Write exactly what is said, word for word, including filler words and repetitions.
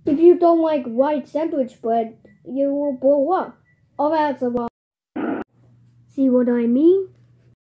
If you don't like white sandwich bread, you will blow up. Oh, that's a lot. See what I mean?